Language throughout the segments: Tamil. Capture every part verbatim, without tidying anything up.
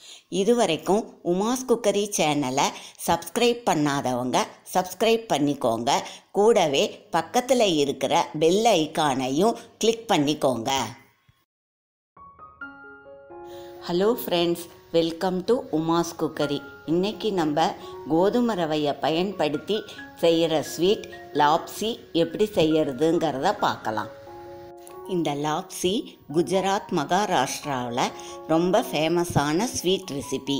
இதுவரைக்கும் உமாஸ் குக்கரி சேனலை சப்ஸ்கிரைப் பண்ணாதவங்க சப்ஸ்கிரைப் பண்ணிக்கோங்க. கூடவே பக்கத்தில் இருக்கிற பெல் ஐக்கானையும் கிளிக் பண்ணிக்கோங்க. Hello friends, welcome to Uma's cookery. இன்றைக்கி நம்ம கோதுமை ரவையை பயன்படுத்தி செய்கிற ஸ்வீட் லாப்ஸி எப்படி செய்கிறதுங்கிறத பார்க்கலாம். இந்த லாப்ஸி குஜராத் மகாராஷ்டிராவில் ரொம்ப ஃபேமஸான ஸ்வீட் ரெசிபி.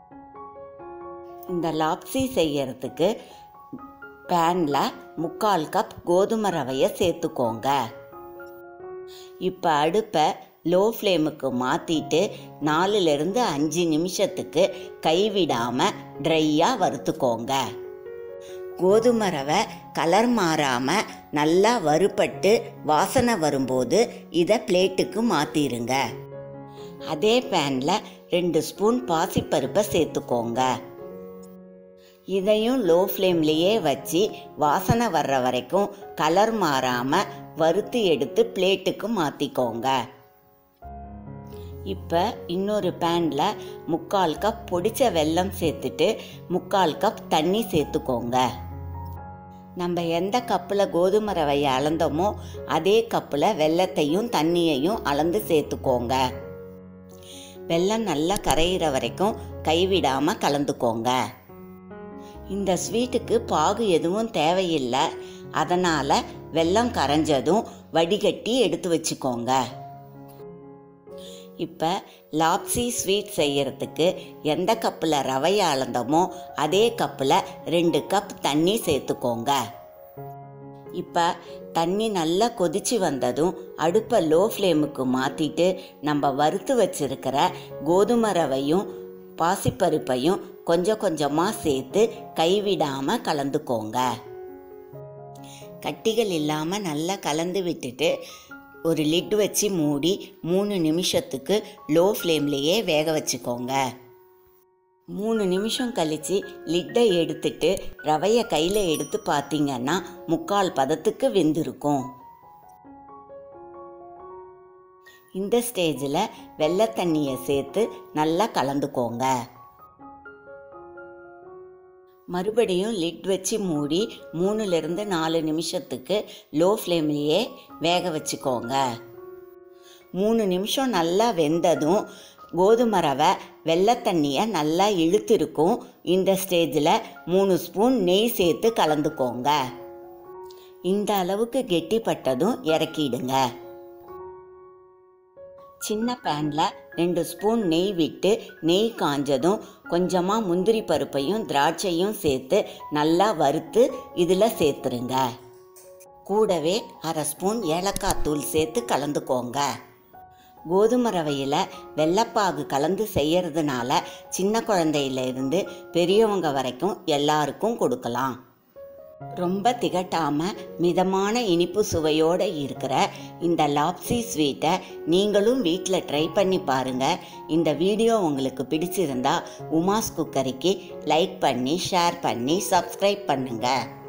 இந்த லாப்ஸி செய்கிறதுக்கு பேனில் முக்கால் கப் கோதுமை ரவையை சேர்த்துக்கோங்க. இப்போ அடுப்பை லோ ஃப்ளேமுக்கு மாற்றிட்டு நாலுலேருந்து அஞ்சு நிமிஷத்துக்கு கைவிடாமல் ட்ரையாக வறுத்துக்கோங்க. கோதுமை ரவை கலர் மாறாமல் நல்லா வறுபட்டு வாசனை வரும்போது இதை பிளேட்டுக்கு மாற்றிடுங்க. அதே பேனில் ரெண்டு ஸ்பூன் பாசிப்பருப்பை சேர்த்துக்கோங்க. இதையும் லோ ஃப்ளேம்லேயே வச்சு வாசனை வர்ற வரைக்கும் கலர் மாறாமல் வறுத்து எடுத்து பிளேட்டுக்கு மாற்றிக்கோங்க. இப்போ இன்னொரு பேனில் முக்கால் கப் பொடிச்ச வெல்லம் சேர்த்துட்டு முக்கால் கப் தண்ணி சேர்த்துக்கோங்க. நம்ம எந்த கப்பில் கோதுமை ரவையை அளந்தோமோ அதே கப்பில் வெல்லத்தையும் தண்ணியையும் அளந்து சேர்த்துக்கோங்க. வெல்லம் நல்லா கரையிற வரைக்கும் கைவிடாமல் கலந்துக்கோங்க. இந்த ஸ்வீட்டுக்கு பாகு எதுவும் தேவையில்லை. அதனால் வெல்லம் கரைஞ்சதும் வடிகட்டி எடுத்து வச்சுக்கோங்க. இப்போ லாப்ஸி ஸ்வீட் செய்கிறதுக்கு எந்த கப்பில் ரவையை அளந்தோமோ அதே கப்பில் ரெண்டு கப் தண்ணி சேர்த்துக்கோங்க. இப்போ தண்ணி நல்லா கொதிச்சு வந்ததும் அடுப்பை லோ ஃப்ளேமுக்கு மாற்றிட்டு நம்ம வறுத்து வச்சிருக்கிற கோதுமை ரவையும் பாசிப்பருப்பையும் கொஞ்சம் கொஞ்சமாக சேர்த்து கைவிடாமல் கலந்துக்கோங்க. கட்டிகள் இல்லாமல் நல்லா கலந்து விட்டுட்டு ஒரு லிட் வச்சு மூடி மூணு நிமிஷத்துக்கு லோ ஃப்ளேம்லேயே வேக வச்சுக்கோங்க. மூணு நிமிஷம் கழித்து லிட்டை எடுத்துட்டு ரவையை கையில் எடுத்து பார்த்தீங்கன்னா முக்கால் பதத்துக்கு வெந்திருக்கும். இந்த ஸ்டேஜில் வெள்ளை தண்ணியை சேர்த்து நல்லா கலந்துக்கோங்க. மறுபடியும் லிட் வச்சு மூடி மூணுலேருந்து நாலு நிமிஷத்துக்கு லோ ஃப்ளேம்லேயே வேக வச்சுக்கோங்க. மூணு நிமிஷம் நல்லா வெந்ததும் கோதுமை ரவை வெள்ளை தண்ணியை நல்லா இழுத்திருக்கும். இந்த ஸ்டேஜில் மூணு ஸ்பூன் நெய் சேர்த்து கலந்துக்கோங்க. இந்த அளவுக்கு கெட்டிப்பட்டதும் இறக்கிடுங்க. சின்ன பேனில் ரெண்டு ஸ்பூன் நெய் விட்டு நெய் காஞ்சதும் கொஞ்சமாக முந்திரி பருப்பையும் திராட்சையும் சேர்த்து நல்லா வறுத்து இதில் சேர்த்துருங்க. கூடவே அரை ஸ்பூன் ஏலக்காய் தூள் சேர்த்து கலந்துக்கோங்க. கோதுமை ரவையில் வெள்ளைப்பாகு கலந்து செய்யறதுனால சின்ன குழந்தையிலேருந்து பெரியவங்க வரைக்கும் எல்லாருக்கும் கொடுக்கலாம். ரொம்ப திகட்டாமல் மிதமான இனிப்பு சுவையோடு இருக்கிற இந்த லாப்ஸி ஸ்வீட்டை நீங்களும் வீட்டில் ட்ரை பண்ணி பாருங்கள். இந்த வீடியோ உங்களுக்கு பிடிச்சிருந்தா உமாஸ் குக்கரிக்கு லைக் பண்ணி ஷேர் பண்ணி சப்ஸ்கிரைப் பண்ணுங்கள்.